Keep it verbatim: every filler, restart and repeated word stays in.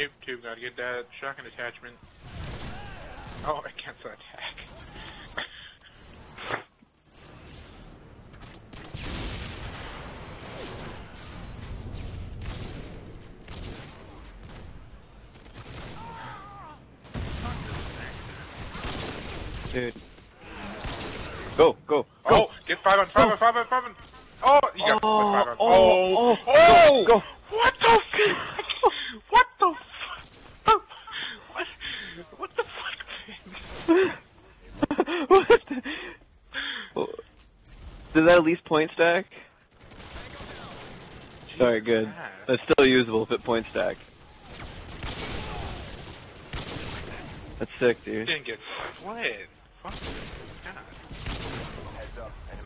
Tube, tube, gotta get that shotgun attachment. Oh, I cancel attack. Dude. Go, go, go! Oh, get five on, five go. on, five on, five on! Oh, you got Oh, five on. oh, Oh, oh, oh, go, go. What the fuck? What the fuck? What? What the fuck? What the? Oh. Did that at least point stack? Sorry, good. God. That's still usable if it point stack. That's sick, dude. Didn't get split. Fuck. God.